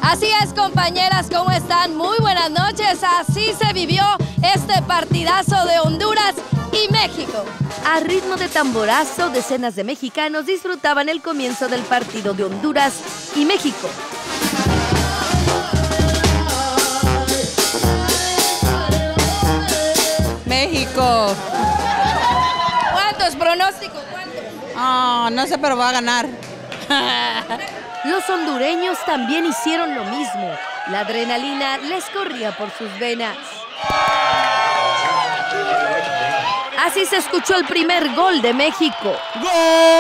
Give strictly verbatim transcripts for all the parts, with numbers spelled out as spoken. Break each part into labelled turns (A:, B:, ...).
A: Así es, compañeras, ¿cómo están? Muy buenas noches. Así se vivió este partidazo de Honduras y México.
B: A ritmo de tamborazo, decenas de mexicanos disfrutaban el comienzo del partido de Honduras y México.
C: México.
A: ¿Cuántos pronósticos? ¿Cuántos?
C: Oh, no sé, pero va a ganar.
B: Los hondureños también hicieron lo mismo. La adrenalina les corría por sus venas. Así se escuchó el primer gol de México.
D: ¡Gol!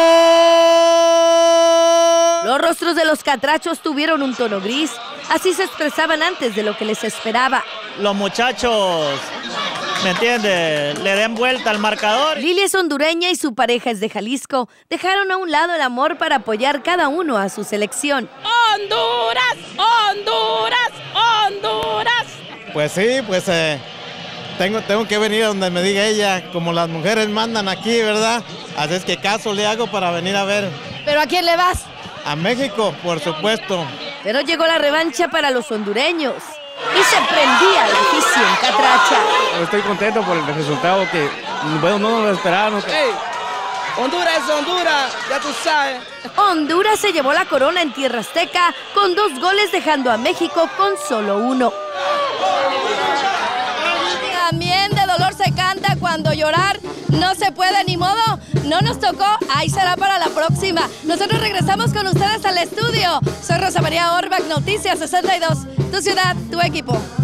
B: Los rostros de los catrachos tuvieron un tono gris. Así se expresaban antes de lo que les esperaba.
D: Los muchachos, ¿me entiendes? Le den vuelta al marcador.
B: Lili es hondureña y su pareja es de Jalisco. Dejaron a un lado el amor para apoyar cada uno a su selección.
C: ¡Honduras! ¡Honduras! ¡Honduras!
E: Pues sí, pues eh, tengo, tengo que venir a donde me diga ella, como las mujeres mandan aquí, ¿verdad? Así es que caso le hago para venir a ver.
A: ¿Pero a quién le vas?
E: A México, por supuesto.
B: Pero llegó la revancha para los hondureños. Y se prendía el oficio en catracha.
F: Estoy contento por el resultado que, bueno, no nos lo esperábamos.
G: Hey, Honduras es Honduras, ya tú sabes.
B: Honduras se llevó la corona en tierra azteca con dos goles, dejando a México con solo uno.
A: También de dolor se canta cuando llorar no se puede, ni modo. No nos tocó, ahí será para la próxima. Nosotros regresamos con ustedes al estudio. Soy Rosa María Orbach, Noticias sesenta y dos. Tu ciudad, tu equipo.